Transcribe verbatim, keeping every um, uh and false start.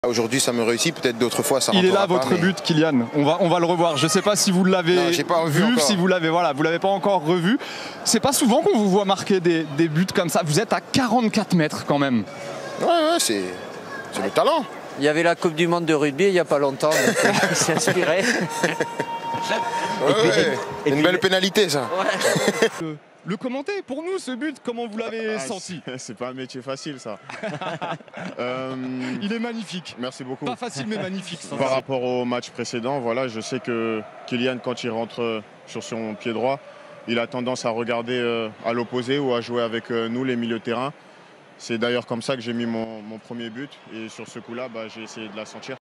Aujourd'hui, ça me réussit, peut-être d'autres fois, ça Il est là, rentrera votre pas, mais... but, Kylian. On va, on va le revoir. Je ne sais pas si vous l'avez vu, encore. si vous l'avez, voilà, vous l'avez pas encore revu. C'est pas souvent qu'on vous voit marquer des, des buts comme ça. Vous êtes à quarante-quatre mètres quand même. Ouais, ouais, c'est le talent. Il y avait la Coupe du Monde de rugby il n'y a pas longtemps, donc il s'est inspiré. Ouais, ouais. et Une puis, belle pénalité, ça. Ouais. Le, le commenter pour nous, ce but, comment vous l'avez Ah, senti? C'est pas un métier facile, ça. euh, Il est magnifique. Merci beaucoup. Pas facile, mais magnifique. Par rapport au match précédent, voilà, je sais que Kylian, quand il rentre sur son pied droit, il a tendance à regarder euh, à l'opposé ou à jouer avec euh, nous, les milieux de terrain. C'est d'ailleurs comme ça que j'ai mis mon, mon premier but. Et sur ce coup-là, bah, j'ai essayé de la sentir.